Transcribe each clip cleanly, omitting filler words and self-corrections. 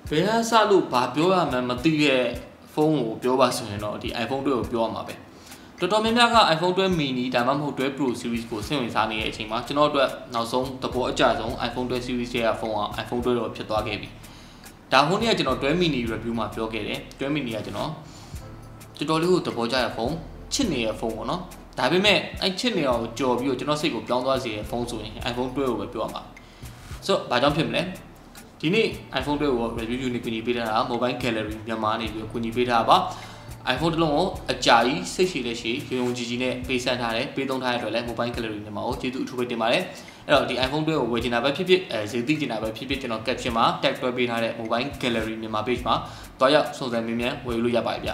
ဘယ်ဟာစလို့ဘာပြောရမှန်းမသိတဲ့ဖုန်းကိုပြောပါဆိုရင်တော့ဒီ iPhone 12ကိုပြောရမှာပဲတော်တော်များများက iPhone 12 mini ဒါမှမဟုတ်12 Pro series ကိုစိတ်ဝင်စားနေတဲ့အချိန်မှာကျွန်တော်တို့နောက်ဆုံးသဘောအကျဆုံး iPhone 12 series ရဲ့ဖုန်းက iPhone 12တော့ဖြစ်သွားခဲ့ပြီဒါဟိုနေ့ကကျွန်တော်12 mini review မှာပြောခဲ့တယ်12 mini ကကျွန်တော်တော်လေးကိုသဘောကျတဲ့ဖုန်းချစ်နေတဲ့ဖုန်းပေါ့နော်ဒါပေမဲ့အဲ့ချစ်နေအောင်ကြော်ပြီးတော့ကျွန်တော်စိတ်ကိုပြောင်းသွားစေတဲ့ဖုန်းဆိုရင် iPhone 12ကိုပဲပြောရမှာဆိုတော့ဘာကြောင့်ဖြစ်မလဲဒီနေ့ iPhone 12ကို review နဲ့ကူညီပေးထားတာ Mobile Gallery မြန်မာနေပြီးကူညီပေးထားပါ iPhone တစ်လုံးကိုအကြာကြီးစိတ်ရှည်လက်ရှိရုံရုံကြီးကြီးနဲ့ပေးဆန်းထားတယ်ပေးသုံးထားတဲ့အတွက်လည်း Mobile Gallery မြန်မာကိုကျေးဇူးအထူးပဲတင်ပါတယ်အဲ့တော့ဒီ iPhone 12ကိုဝယ်ချင်တာပဲဖြစ်ဖြစ်ဈေးသိချင်တာပဲဖြစ်ဖြစ်ကျွန်တော် caption မှာ tag တွဲပေးထားတဲ့ Mobile Gallery မြန်မာ page မှာတွားရောက်စုံစမ်းမြင်မြန်ဝယ်လို့ရပါတယ်ဗျ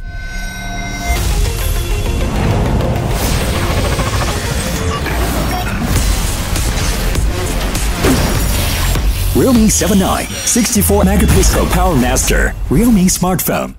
Realme 7i 64 megapixel Power Master Realme smartphone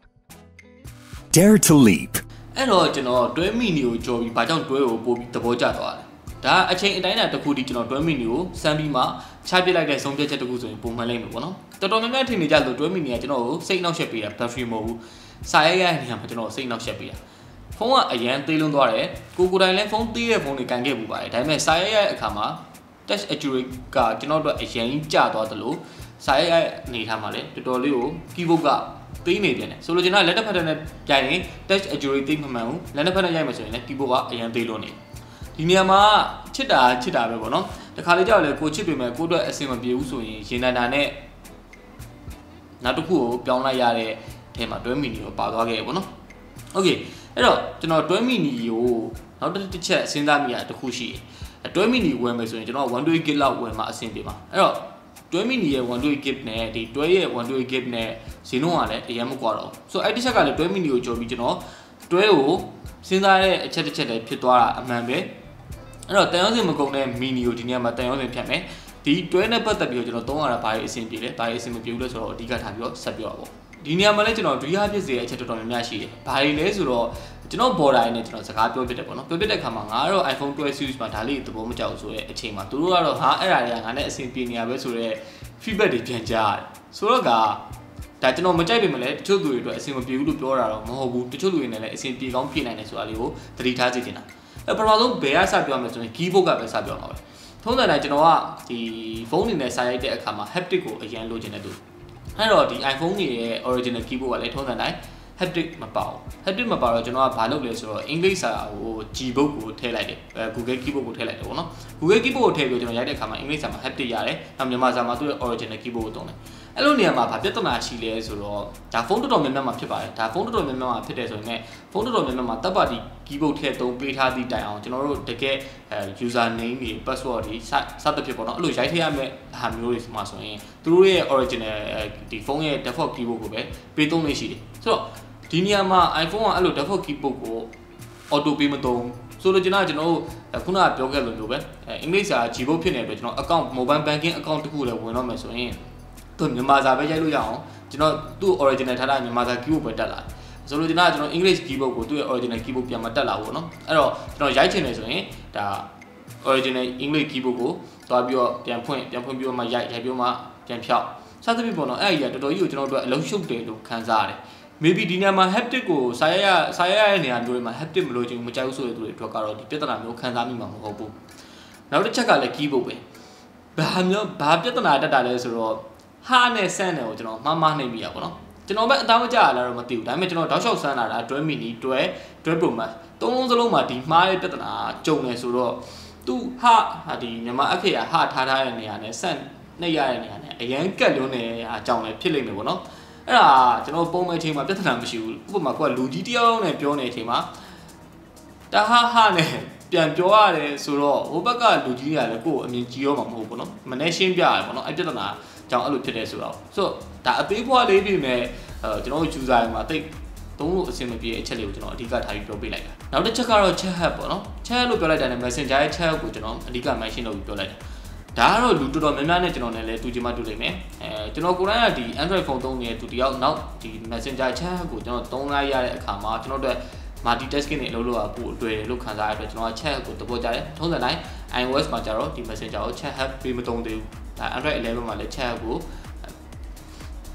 Dare to leap အဲ့တော့ကျွန်တော်12 mini ကိုကြော်ပြီးဘာကြောင့်12ကိုပို့ပြီးသဘောကျသွားလဲဒါအချိန်အတိုင်းအတာတစ်ခုတည်းကျွန်တော်12 mini ကိုစမ်းပြီးမှချပစ်လိုက်တဲ့ဆုံးဖြတ်ချက်တစ်ခုဆိုရင်ပုံမှန်လိမ့်မယ်ပေါ့နော်တော်တော်များများထင်နေကြလို့12 mini ကကျွန်တော်ကိုစိတ်နှောက်ယှက်ပေးတာ battery မဟုတ်ဘူးစာရိုက်ရတဲ့နေရာမှာကျွန်တော်စိတ်နှောက်ယှက်ပေးတာဖုန်းကအရန်သေးလွန်းသွားတယ်ကိုတိုင်လည်းဖုန်းသေးတဲ့ဖုန်းတွေကန်ခဲ့ပူပါတယ်ဒါပေမဲ့စာရိုက်ရတဲ့အခါမှာtouch accuracy ကကျွန်တော်တို့အရင်ကျသွားသလိုစာရိုက်အနေထားမှာလည်းတော်တော်လေးကို keyboard ကသေးနေပြန်တယ်ဆိုလိုချင်တာလက်တစ်ဖက်နဲ့ကြိုင်ရင် touch accuracy သိမမှန်ဘူးလက်တစ်ဖက်နဲ့ရိုက်မှဆိုရင်လည်း keyboard ကအရင်သေးလို့နေဒီနေရာမှာချစ်တာပဲပေါ့နော်တခါလေကြောက်လေကိုချစ်ပေမဲ့ကိုအတွက်အဆင်မပြေဘူးဆိုရင်ရင်နာနဲ့နောက်တစ်ခုကိုပြောင်းလိုက်ရတဲ့အဲမှာ12 mini ကိုပါသွားခဲ့ပေါ့နော်โอเคအဲ့တော့ကျွန်တော်12 mini ကိုနောက်တစ်ချက်စဉ်းစားမိရတစ်ခုရှိတယ်12 mini ဝယ်မယ်ဆိုရင်ကျွန်တော်128 GB လောက်ဝယ်မှာအဆင်ပြေပါအဲ့တော့12 mini ရဲ့128 GB နဲ့ဒီ12ရဲ့128 GB နဲ့ဈေးနှုန်းကလည်းအရင်မကွာတော့ဆိုအဲ့ဒီချက်ကလည်း12 mini ကိုကြော်ပြီးကျွန်တော်12ကိုစဉ်းစားတဲ့အချက်တစ်ချက်လည်းဖြစ်သွားတာအမှန်ပဲအဲ့တော့တန်ရုံးစင်မကုန်တဲ့ mini ကိုဒီနေ့မှာတန်ရုံးစင်ဖြတ်မယ်ဒီ12နဲ့ပတ်သက်ပြီးတော့ကျွန်တော်သုံးရတာဘာတွေအဆင်ပြေလဲဘာတွေအဆင်မပြေဘူးလဲဆိုတော့အဓိကထားပြီးတော့ဆက်ပြောပါပေါ့ဒီနေရာမှာလည်းကျွန်တော်ဒွိဟာဖြစ်စေတဲ့အချက်တော်တော်များများရှိတယ်ဘာတွေလဲဆိုတော့ကျွန်တော် border နဲ့ကျွန်တော်စကားပြောပြတယ်ပေါ့နော်ပြောပြတဲ့အခါမှာငါကတော့ iPhone 12 series မှာဒါလေးသဘောမကျဘူးဆိုတဲ့အချိန်မှာသူတို့ကတော့ဟာအဲ့ဒါတွေကငါနဲ့အဆင်ပြေနေရပဲဆိုတော့ feedback တွေပြန်ကြားရတယ်ဆိုတော့ဒါကျွန်တော်မကြိုက်ပေမဲ့လည်းတချို့သူတွေအတွက်အဆင်မပြေဘူးလို့ပြောတာတော့မဟုတ်ဘူးတချို့လူတွေနဲ့လည်းအဆင်ပြေကောင်းပြေနိုင်တယ်ဆိုတာလေးကိုသတိထားစေချင်တာအဲ့ပထမဆုံးဘယ်ကစပြောရမလဲဆိုရင် keyboard ကပဲစပြောမှာပဲထုံးစံတိုင်းကျွန်တော်ကဒီဖုန်းတွေနဲ့စာရိုက်တဲ့အခါမှာ haptic ကိုအရင်လိုချင်တဲ့သူအဲ့တော့ဒီ iPhone တွေရဲ့ original keyboard ကလည်းထုံးစံတိုင်း haptic မပါဘူး haptic မပါတော့ကျွန်တော်ကဘာလုပ်လဲဆိုတော့အင်္ဂလိပ်စာကို Gboard ကိုထည့်လိုက်တယ်Google keyboard ကိုထည့်လိုက်တယ်ပေါ့နော် Google keyboard ကိုထည့်ပြီးကျွန်တော်ရိုက်တဲ့အခါမှာအင်္ဂလိပ်စာမှာ haptic ရတယ်နောက်မြန်မာစာမှာသူ့ရဲ့ original keyboard ကိုသုံးတယ်အဲ့လိုနေရာမှာဘာပြဿနာရှိလဲဆိုတော့ဒါဖုန်းတော်တော်များများမှာဖြစ်ပါတယ်ဒါဖုန်းတော်တော်များများမှာဖြစ်တယ်ဆိုရင်ဖုန်းတော်တော်များများမှာတပ်ပါတီ keyboard ထည့်သုံးပေးထားသည့်တိုင်အောင်ကျွန်တော်တို့တကယ် user name တွေ password တွေစသဖြင့်ပေါ့နော်အဲ့လိုရိုက်ထည့်ရမယ့်ဟာမျိုးတွေမှာဆိုရင်သူတို့ရဲ့ original ဒီဖုန်းရဲ့ default keyboard ကိုပဲပေးသုံးနေရှိတယ်ဆိုတော့ဒီနေရာမှာ iPhone ကအဲ့လို default keyboard ကို auto ပေးမသုံးဆိုတော့ကျွန်တော်တို့ခုနကပြောခဲ့လို့မျိုးပဲအင်္ဂလိပ်စာ Gboard ဖြစ်နေတဲ့အတွက်ကျွန်တော် account mobile banking account တခုလည်းဝင်တော့မယ်ဆိုရင်သူမြန်မာစာပဲရိုက်လို့ရအောင်ကျွန်တော်သူ့ original ထားတာမြန်မာစာ keyboard ပဲတက်လာဆိုလို့ကျွန်တော် English keyboard ကိုသူ့ရဲ့ original keyboard ပြန်မတက်လာဘူးเนาะအဲ့တော့ကျွန်တော်ရိုက်ချင်တယ်ဆိုရင်ဒါ original English keyboard ကိုသွားပြီးတော့ပြန်ဖွင့်ပြီးတော့မှရိုက်ပြီးမှပြန်ဖြောက်စသဖြင့်ပေါ့နော်အဲ့ဒီကတော်တော်ကြီးကိုကျွန်တော်တို့အလုံးရှုပ်တယ်လို့ခံစားရတယ် maybe ဒီနေရာမှာ haptic ကိုစာရိုက်ရတဲ့နေရာမျိုးတွေမှာ haptic မလို့ချင်းမကြိုက်ဘူးဆိုတဲ့သူတွေအတွက်ကတော့ဒီပြဿနာမျိုးခံစားမိမှာမဟုတ်ဘူးနောက်တစ်ချက်ကလည်း keyboard ပဲဘာပြဿနာတက်တာလဲဆိုတော့ဟာနဲ့ဆန်းတယ်ကိုကျွန်တော်မှားနေပြီอ่ะပေါ့နော်ကျွန်တော်ပဲအသားမကျရလားတော့မသိဘူးဒါပေမဲ့ကျွန်တော်တောက်လျှောက်ဆန်းလာတာ12 mini 12 Pro Max သုံးလုံးစလုံးမှာဒီမှားရဲ့ပြဿနာကြုံနေဆိုတော့သူဟာဒီမြန်မာအခေရဟာထားတဲ့နေရာနဲ့ဆန်းနှိပ်ရတဲ့နေရာနဲ့အရန်ကက်လွန်းနေအကြောင်းလည်းဖြစ်လိမ့်မယ်ပေါ့နော်အဲ့ဒါကျွန်တော်ပုံမှန်အချိန်မှာပြဿနာမရှိဘူးဥပမာကိုကလူကြီးတယောက်နဲ့ပြောနေတဲ့အချိန်မှာတဟာနဲ့ပြန်ပြောရတယ်ဆိုတော့ဟိုဘက်ကလူကြီးတွေကလည်းကိုယ်အမြင်ကြီးရောမှာမဟုတ်ဘူးပေါ့နော်မနေ့ရှင်းပြရတယ်ပေါ့နော်အဲ့ပြဿနာကြောင့်အဲ့လိုဖြစ်တယ်ဆိုတော့ဒါအသေးဖွားလေးပြင်မဲ့ကျွန်တော် user တွေမှာတိတ်သုံးလို့အဆင်မပြေတဲ့အချက်လေးကိုကျွန်တော်အဓိကထားပြီးပြောပေးလိုက်တာနောက်တစ်ချက်ကတော့ chat hub ပေါ့နော် chat hub လို့ပြောလိုက်တာနဲ့ messenger ရဲ့ chat hub ကိုကျွန်တော်အဓိက mention လုပ်ပြီးပြောလိုက်တာဒါကတော့လူတော်တော်များများနဲ့ကျွန်တော်နဲ့လည်းတူချင်မှတူလိမ့်မယ်ကျွန်တော်ကိုယ်တိုင်ကဒီ Android phone သုံးနေတဲ့သူတယောက်နောက်ဒီ messenger chat hub ကိုကျွန်တော်သုံးလိုက်ရတဲ့အခါမှာကျွန်တော်တို့ multitasking တွေအလုပ်လုပ်ရဖို့အတွေ့အလို့ခံစားရတဲ့အတွက်ကျွန်တော်က chat hub ကိုသဘောကျတယ်ထုံးစံတိုင်း iOS မှာကျတော့ဒီ messenger ကို chat hub ပေးမသုံးသေးဘူးဒါ Android 11မှာလည်း chat hub ကို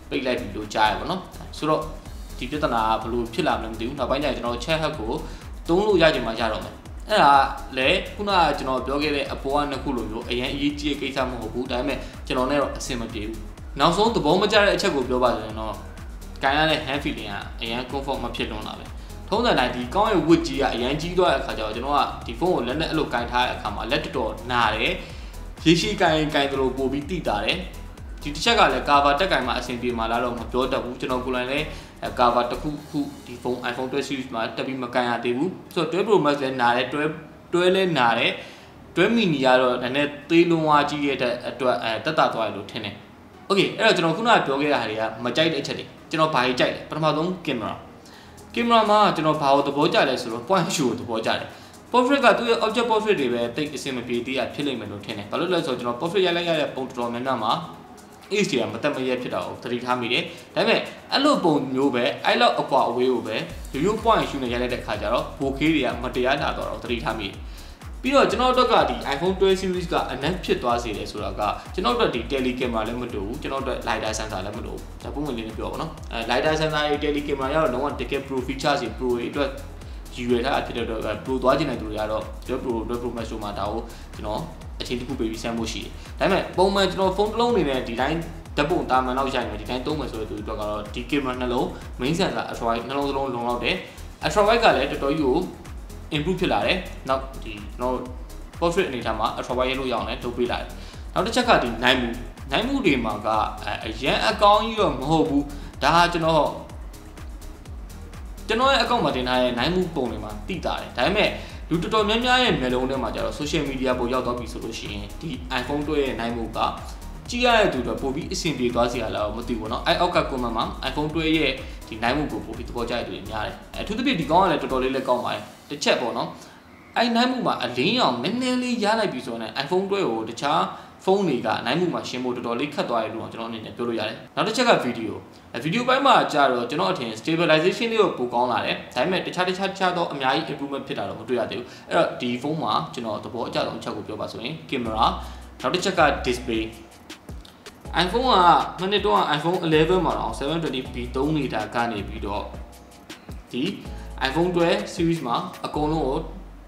ပိတ်လိုက်ပြီလို့ကြားရပါတော့ဆိုတော့ဒီပြဿနာကဘလို့ဖြစ်လာမလဲမသိဘူးနောက်ပိုင်းကျရင်ကျွန်တော် chat hack ကိုသုံးလို့ရကြမှာရတော့မယ်အဲ့ဒါလည်းခုနကကျွန်တော်ပြောခဲ့တဲ့အပေါ်ကနှစ်ခုလိုမျိုးအရင်အရေးကြီးတဲ့ကိစ္စမဟုတ်ဘူးဒါပေမဲ့ကျွန်တော်နဲ့တော့အဆင်မပြေဘူးနောက်ဆုံးသဘောမကျတဲ့အချက်ကိုပြောပါဆိုရင်တော့ကိုင်းရတဲ့ hand feeling ကအရင် comfort မဖြစ်လုံးတာပဲထုံးစံတိုင်းဒီကောင်းရဲ့ width ကြီးကအရင်ကြီးသွားတဲ့အခါကျတော့ကျွန်တော်ကဒီဖုန်းကိုလက်နဲ့အဲ့လိုကင်ထားတဲ့အခါမှာလက်တော်နာတယ်ရေရှိကင်သလိုပို့ပြီးတိတာတယ်ဒီတစ်ချက်ကလည်း cover တက်ကင်မှာအဆင်ပြေမှာလားတော့မပြောတတ်ဘူးကျွန်တော်ကိုယ်တိုင်လည်း cover တစ်ခုဒီဖုန်း iPhone 12 series မှာတက်ပြီးမကန်ရသေးဘူးဆိုတော့12 Pro Max လည်းနာတယ်12လည်းနာတယ်12 mini ကတော့နည်းနည်းသေးလုံးဝကြီးရဲ့အတွက်တက်တာသွားရလို့ထင်တယ်โอเคအဲ့တော့ကျွန်တော်ခုနကပြောခဲ့တာတွေကမကြိုက်တဲ့အချက်တွေကျွန်တော်ဘာကြီးကြိုက်လဲပထမဆုံးကင်မရာမှာကျွန်တော်ဘာကိုသဘောကျလဲဆိုတော့ point show ကိုသဘောကျတယ် portrait ကသူ့ရဲ့ object portrait တွေပဲတိတ်အဆင်မပြေသေးရဖြစ်လိမ့်မယ်လို့ထင်တယ်ဘာလို့လဲဆိုတော့ကျွန်တော် portrait ရိုက်လိုက်ရတဲ့ပုံတော်တော်များများမှာ HD ကမတက်မရဲဖြစ်တာကိုသတိထားမိတယ်ဒါပေမဲ့အဲ့လိုပုံမျိုးပဲအဲ့လောက်အကွာအဝေးကိုပဲ review point show နဲ့ရိုက်လိုက်တဲ့ခါကျတော့ 4K တွေကမတရားလာတော့သတိထားမိတယ်ပြီးတော့ကျွန်တော်တို့ကဒီ iPhone 12 series ကအနက်ဖြစ်သွားစေတယ်ဆိုတာကကျွန်တော်တို့ဒီ tele camera လည်းမတူဘူးကျွန်တော်တို့ lidar sensor လည်းမတူဘူးဒါပုံမှန်လေးပြောပါတော့lidar sensor ရဲ့ tele camera ရတော့လုံးဝတကယ် pro feature တွေ pro တွေအတွက်ရည်ရွယ်ထားဖြစ်တဲ့တော့ pro သွားခြင်းတဲ့သူတွေကတော့12 Pro Max မှာဒါကိုကျွန်တော်အချိန်တစ်ခုပေးပြီးဆန်းဖို့ရှိတယ်ဒါပေမဲ့ပုံမှန်ကျွန်တော်ဖုန်းတစ်လုံးအနေနဲ့ဒီတိုင်းဓာတ်ပုံတာမန်တော့ရိုက်မယ်ဒီတိုင်းသုံးမယ်ဆိုတဲ့သူတွေကတော့ဒီ camera နှလုံး main sensor ultra wide နှလုံးစလုံးလုံလောက်တယ် ultra wide ကလည်းတော်တော်ကြီးကို improve ဖြစ်လာတယ်နောက်ဒီကျွန်တော် portrait အနေထားမှာ ultra wide လို့ရအောင်လည်းလုပ်ပေးလာတယ်နောက်တစ်ချက်ကဒီနိုင်မှုတွေမှာကအရန်အကောင်းကြီးတော့မဟုတ်ဘူးဒါကကျွန်တော်ရဲ့အကောင့်မှာတင်ထားတဲ့နိုင်မှုပုံတွေမှာတိတာတယ်ဒါပေမဲ့လူတော်တော်များများရဲ့မျက်လုံးထဲမှာကျတော့ social media ပေါ်ရောက်တော့ပြီဆိုလို့ရှိရင်ဒီ iPhone 12ရဲ့နိုင်မှုကကြည့်ရတဲ့သူတို့ပို့ပြီးအဆင်ပြေသွားစီရလားမသိဘူးเนาะအဲ့အောက်က comment မှာ iPhone 12ရဲ့ဒီနိုင်မှုကိုပို့ပြီးသဘောကျတဲ့သူတွေများတယ်အထူးသဖြင့်ဒီကောင်းကလည်းတော်တော်လေးလည်းကောင်းပါတယ်တစ်ချက်ပေါ့เนาะအဲ့နိုင်မှုမှာအလင်းရောင်နည်းနည်းလေးရလိုက်ပြီဆိုတော့ iPhone 12ကိုတခြားဖုန်းတွေကနိုင်မှုမှာရှင်းဖို့တော်တော်လေးခက်သွားတယ်လို့ကျွန်တော်အနေနဲ့ပြောလို့ရတယ်နောက်တစ်ချက်ကဗီဒီယိုပိုင်းမှာကြာတော့ကျွန်တော်အထင် stabilization လေးကိုပိုကောင်းလာတယ်ဒါပေမဲ့တခြားတော့အများကြီး improvement ဖြစ်တာတော့မတွေ့ရသေးဘူးအဲ့တော့ဒီဖုန်းမှာကျွန်တော်သဘောအကျဆုံးအချက်ကိုပြောပါဆိုရင် camera နောက်တစ်ချက်က display iPhone ကမနေ့တော့ iPhone 11မှာတော့ 720p သုံးနေတာကနေပြီးတော့ဒီ iPhone 12 series မှာအကုန်လုံးကို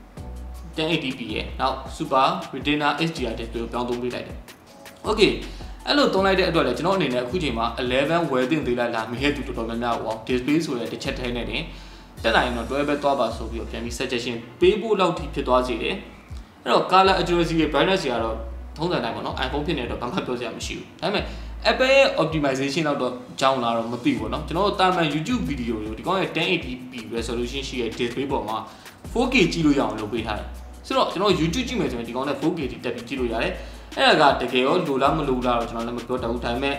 1080p ရဲ့နောက် Super Retina HDR display ကိုပြောင်းသုံးပေးလိုက်တယ် Okay အဲ့လိုသုံးလိုက်တဲ့အတွက်လည်းကျွန်တော်အနေနဲ့အခုချိန်မှာ11ဝယ်တင်သေးလားမဟဲ့တူတော်တော်များများပေါ့ display ဆိုတဲ့တစ်ချက်ထဲနဲ့တင်တက်နိုင်တော့12ပဲသွားပါဆိုပြီးတော့ပြန်ပြီး suggestion ပေးဖို့လောက်ထိဖြစ်သွားစေတယ်အဲ့တော့ color accuracy ရဲ့ brightness တွေကတော့ထုံးစံတိုင်းပေါ့နော် iPhone ဖြစ်နေတော့ဘာမှပြောစရာမရှိဘူးဒါပေမဲ့ Apple ရဲ့ optimization လောက်တော့ကြောင်းလာတော့မသိဘူးเนาะကျွန်တော်တို့တာမန် YouTube video တွေကိုဒီကောင်ရဲ့ 1080p resolution ရှိတဲ့ display ပေါ်မှာ 4K ကြည့်လို့ရအောင်လုပ်ပေးထားတယ်ဆိုတော့ကျွန်တော် YouTube ကြည့်မယ်ဆိုရင်ဒီကောင်နဲ့ 4K တက်ပြီးကြည့်လို့ရတယ်အဲ့ဒါကတကယ်ရောလိုလားမလိုလားတော့ကျွန်တော်လည်းမပြောတတ်ဘူးဒါပေမဲ့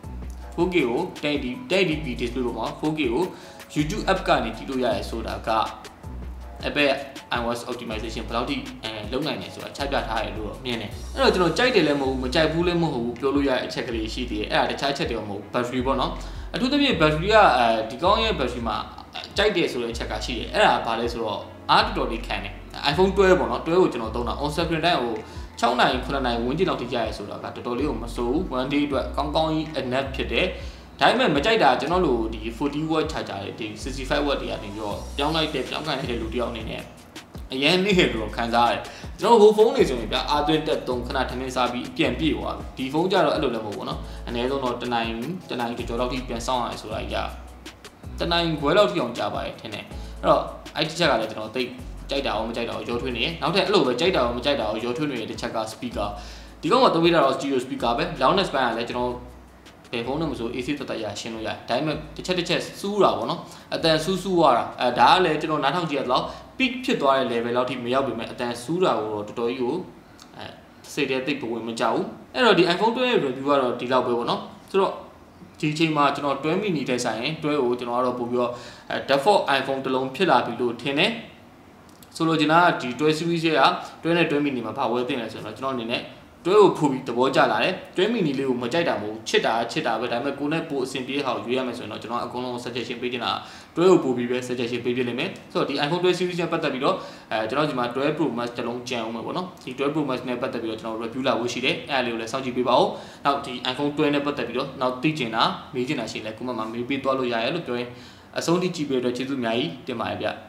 4K ကို 1080p display ပေါ်မှာ 4K ကို YouTube app ကနေကြည့်လို့ရတယ်ဆိုတာက Apple iOS optimization ဘယ်လောက်ထိလုံနိုင်နေဆိုတာချပြထားရလို့မြင်တယ်အဲ့တော့ကျွန်တော်ကြိုက်တယ်လည်းမဟုတ်ဘူးမကြိုက်ဘူးလည်းမဟုတ်ဘူးပြောလို့ရတဲ့အချက်ကလေးရှိသေးတယ်အဲ့ဒါတခြားအချက်တွေမဟုတ်ဘူး battery ပေါ့နော်အထူးသဖြင့် battery ကဒီကောင်းရဲ့ battery မှာကြိုက်တယ်ဆိုတဲ့အချက်ကရှိတယ်အဲ့ဒါဘာလဲဆိုတော့အားတော်တော်လေးခံတယ် iPhone 12ပေါ့နော်12ကိုကျွန်တော်သုံးတာ on screen time ကို6နိုင်9နိုင်ဝန်းကျင်လောက်ထိကြာရဲဆိုတာကတော်တော်လေးကိုမစိုးဘူး one day အတွက်ကောင်းကောင်းကြီး enough ဖြစ်တယ်ဒါပေမဲ့မကြိုက်တာကျွန်တော်တို့ဒီ 40W charger တွေဒီ 65W တွေကနေပြီးတော့ပြောင်းလိုက်တဲ့လူတယောက်အနေနဲ့အရင်နေ့ဟဲ့လို့ခံစားရတယ်ကျွန်တော်ဟိုဖုန်းတွေဆိုရင်ဗျာအာသွင်းတက်3ခဏထမင်းစားပြီးပြန်ပြေသွားပြီဒီဖုန်းကြတော့အဲ့လိုလည်းမဟုတ်ဘူးเนาะအနည်းဆုံးတော့တနိုင်ကျော်လောက်ထိပြန်စောင့်ရတယ်ဆိုတာကြီးတနိုင်ခွဲလောက်ထိအောင်ကြာပါတယ်ထင်တယ်အဲ့တော့အဲ့ဒီချက်ကလည်းကျွန်တော်သိကြိုက်တာရောမကြိုက်တာရောရောထွေးနေနောက်ထပ်အဲ့လိုပဲကြိုက်တာရောမကြိုက်တာရောရောထွေးနေတဲ့တစ်ချက်က speaker ဒီကောင်ကသုံးပေးတာတော့ stereo speaker ပဲ loudness ပိုင်းကလည်းကျွန်တော်ဘယ်ဖုန်းနဲ့မဆို AC တတရရှင်းလို့ရတယ်ဒါပေမဲ့တစ်ချက်စူးတာပေါ့နော်အတန်စူးရတာဒါကလည်းကျွန်တော်နားထောင်ကြည့်ရတော့ peak ဖြစ်သွားတဲ့ level လောက်ထိမရောက်ပြီမဲ့အတန်စူးတာကိုတော့တော်တော်ကြီးကိုစိတ်ထဲသိပ်ပဝင်မကြောက်ဘူးအဲ့တော့ဒီ iPhone 12ရဲ့ review ကတော့ဒီလောက်ပဲပေါ့နော်ဆိုတော့ဒီချိန်မှာကျွန်တော်12 mini တဲ့ဆိုင်ရင်12ကိုကျွန်တော်ကတော့ပို့ပြီးတော့ default iPhone တစ်လုံးဖြစ်လာပြီလို့ထင်တယ်ဆိုလိုချင်တာကဒီ12 series ရဲ့က12နဲ့12 mini မှာဘာဝယ်တင်လဲဆိုတော့ကျွန်တော်အနေနဲ့တွဲကိုဖူပြီးသဘောကျလာတယ်တွဲမီနီလေးကိုမကြိုက်တာမဟုတ်ချစ်တာပဲဒါပေမဲ့ကိုနဲ့ပိုအဆင်ပြေဟာကိုရွေးရမယ်ဆိုရင်တော့ကျွန်တော်အကုန်လုံး suggestion ပေးချင်တာတွဲကိုပို့ပြီးပဲ suggestion ပေးပြလိမ့်မယ်ဆိုတော့ဒီ iPhone 12 series နဲ့ပတ်သက်ပြီးတော့ကျွန်တော်ဒီမှာ12 Pro Max တစ်လုံးကြံအောင်မယ်ပေါ့နော်ဒီ12 Pro Max နဲ့ပတ်သက်ပြီးတော့ကျွန်တော် review လာဖို့ရှိတယ်အဲ့ဒါလေးကိုလည်းစောင့်ကြည့်ပေးပါဦးနောက်ဒီ iPhone 12နဲ့ပတ်သက်ပြီးတော့နောက်သိချင်တာမေးချင်တာရှိရင်လည်းကိုမမေးပေးသွားလို့ရရလို့ပြောရင်အဆုံးထိကြည့်ပေးတဲ့အတွက်ကျေးဇူးအများကြီးတင်ပါတယ်ဗျ